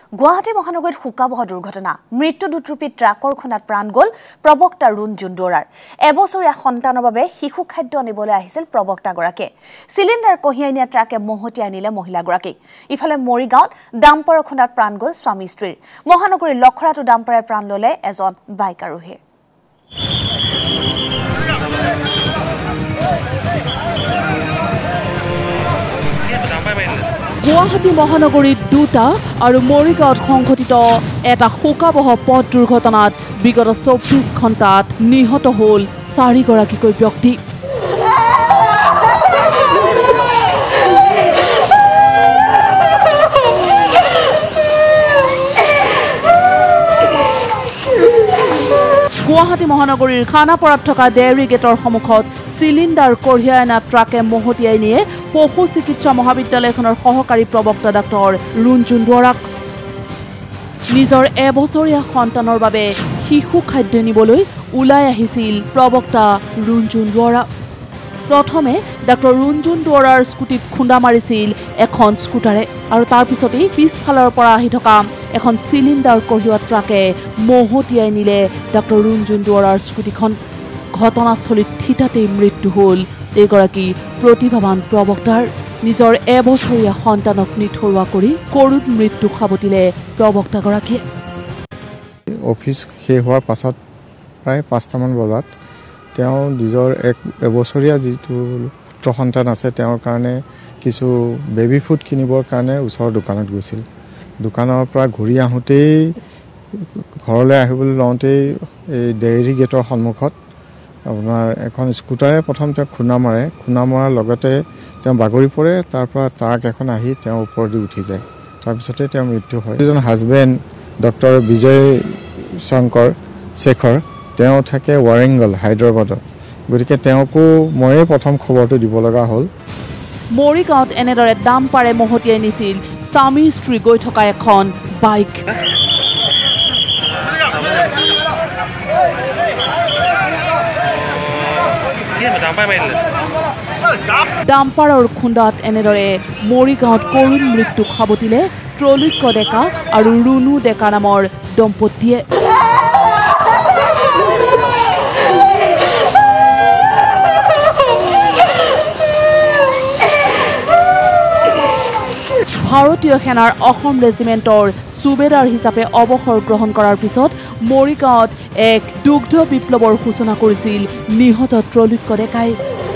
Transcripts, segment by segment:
গুৱাহাটী মহানগৰীত শোকাবহ দুৰ্ঘটনা মৃত্যু দুট্ৰুপি ট্ৰাকৰ খুন্দাত প্ৰাণ গ'ল প্ৰবক্তা ৰুণজুন দুৱৰাৰ এবছৰীয়া সন্তানৰ বাবে শিশু খাদ্য আনিবলৈ আহিছিল প্ৰবক্তাগৰাকীয়ে সিলিণ্ডাৰ কঢ়িয়াই নিয়া ট্ৰাকে মহতিয়াই আনিলে মহিলাগৰাকীক ইফালে মৰিগাঁৱত ডাম্পাৰৰ খুন্দাত প্ৰাণ গ'ল স্বামী স্ত্ৰীৰ মহানগৰীৰ লখৰাটো ডাম্পাৰে প্ৰাণ ল'লে এজন বাইক আৰোহীৰ গুৱাহাটী মহানগৰীত দুটা আৰু মৰিগাঁৱত সংঘটিত এটা শোকাবহ পথ দুৰ্ঘটনাত বিগত 24 ঘণ্টাত নিহত হ'ল 4 গৰাকীকৈ ব্যক্তি গুৱাহাটী মহানগৰীৰ খানাপাৰাত থকা ডেইৰী গেটৰ সন্মুখত সিলিণ্ডাৰ কঢ়িয়াই অনা ট্ৰাকে মহতিয়াই নিয়ে পশু চিকিৎসা মহাবিদ্যালয়খনৰ সহকাৰী প্ৰবক্তা ডাক্তৰ ৰুণজুন দুৱৰাক নিজৰ এবছৰীয়া সন্তানৰ বাবে শিশু খাদ্য নিবলৈ ওলাই আহিছিল প্ৰবক্তা ৰুণজুন দুৱৰা প্ৰথমে ডাক্তৰ ৰুণজুন দুৱৰাৰ স্কুটিত খুন্দা মাৰিছিল এখন স্কুটাৰে আৰু তাৰ পিছতেই পিছফালৰ পৰা আহি থকা এখন সিলিণ্ডাৰ কঢ়িওৱা ট্ৰাকে মহতিয়াই নিলে ডাক্তৰ ৰুণজুন দুৱৰাৰ স্কুটিখন ঘটনাস্থলীত থিতাতেই মৃত্যু হ'ল এগৰাকী প্ৰতিভাৱান প্ৰবক্তাৰ নিজৰ এবছৰীয়া সন্তানক নিথৰুৱা কৰি কৰুণ মৃত্যু খাবতিলে প্ৰবক্তাগৰাকীয়ে অফিচ শেষ হোৱাৰ পাছত প্ৰায় 5টামান বজাত তেওঁ নিজৰ এবছৰীয়া যিটো পুত্ৰ সন্তান আছে তেওঁৰ কাৰণে কিছু বেবি ফুড কিনিবৰ কাৰণে ওচৰৰ দোকানত গৈছিল দোকানৰ পৰা ঘূৰি আহোঁতেই ঘৰলৈ আহিবলৈ লওঁতেই এই ডেইৰী গেটৰ সন্মুখত আপোনাৰ এখন স্কুটাৰে প্ৰথম তেওঁ খুন্দা মৰাৰ লগতে তেওঁ বাগৰি পৰে তাৰ পৰা ট্ৰাক এখন আহি তেওঁ ওপৰেদি উঠি যায় তাৰপিছতে তেওঁৰ মৃত্যু হয় এজন হাজবেণ্ড ডক্টৰ বিজয় শংকৰ শেখৰ তেওঁ থাকে ৱাৰেংগল হায়দৰাবাদত গতিকে তেওঁকো ময়ে প্ৰথম খবৰটো দিব লগা হ'ল মৰিগাঁৱত এনেদৰে ডাম্পাৰে মহতিয়াই নিছিল স্বামী স্ত্ৰী গৈ থকা এখন বাইক ডাম্পাৰৰ খুন্দাত এনেদৰে মৰিগাঁৱত কৰুণ মৃত্যু খাবতিলে ত্ৰৈলোক্য ডেকা আৰু ৰুণু ডেকা নামৰ দম্পতীয়ে ভাৰতীয় সেনাৰ অসম ৰেজিমেণ্টৰ সুবেদাৰ হিচাপে অৱসৰ গ্ৰহণ কৰাৰ পিছত মৰিগাঁৱত এক দুগ্ধ বিপ্লৱৰ সূচনা কৰিছিল নিহত ত্ৰৈলোক্য ডেকাই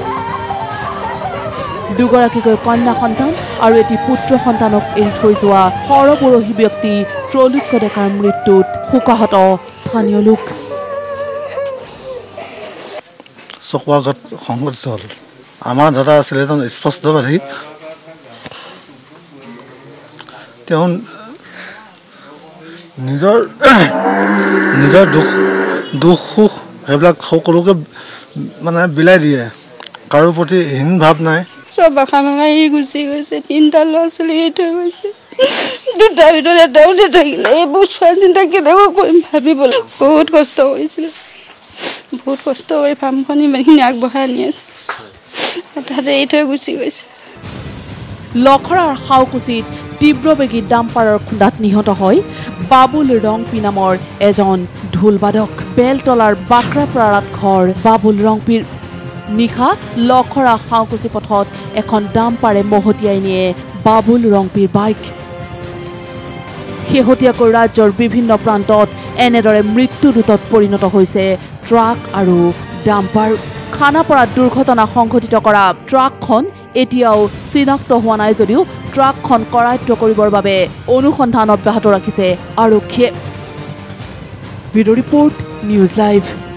দুগৰাকীকৈ কন্যা সন্তান আৰু এটি পুত্ৰ সন্তানক এৰি থৈ যোৱা সৰবৰহী ব্যক্তি ত্ৰৈলোক্য ডেকাৰ মৃত্যুত শোকাহত স্থানীয় লোক চকুৱাগত সংঘটিত হ'ল আমাৰ দাদা আছিলে এজন স্পষ্টবাদী তেওঁ নিজৰ দুখ সুখ সেইবিলাক সকলোকে মানে বিলাই দিয়ে কাৰো প্ৰতি হীন ভাৱ নাই চব বাখা ভাঙাই গুচি গৈছে 3টা ল'ৰা ছোৱালী থৈ গৈছে 2টাৰ ভিতৰত এটাও থাকিলে এইবোৰ চোৱা চিন্তা কেনেকৈ কৰিম ভাবিবলৈ বহুত কষ্ট হৈছিল বহুত কষ্ট কৰি ফাৰ্মখন ইমানখিনি আগবঢ়াই আনি আছে হঠাতে এৰি থৈ গুচি গৈছে লখৰাৰ খাওকুচিত তীব্ৰবেগী ডাম্পাৰৰ খুন্দাত নিহত হয় বাবুল ৰংপি নামৰ এজন ঢোলবাদক বেলতলাৰ বাক্ৰাপাৰাত ঘৰ বাবুল ৰংপিৰ নিশা লখৰা খাওকুচি পথত এখন ডাম্পাৰে মহতিয়াই নিয়ে বাবুল ৰংপিৰ বাইক শেহতীয়াকৈ ৰাজ্যৰ বিভিন্ন প্ৰান্তত এনেদৰে মৃত্যুদূতত পৰিণত হৈছে ট্ৰাক আৰু ডাম্পাৰ খানাপাৰাত দুৰ্ঘটনা সংঘটিত কৰা ট্ৰাকখন এতিয়াও চিনাক্ত হোৱা নাই যদিও ট্ৰাকখন কৰায়ত্ব কৰিবৰ বাবে অনুসন্ধান অব্যাহত ৰাখিছে আৰক্ষীয়ে ভিডিঅ' ৰিপৰ্ট নিউজ লাইভ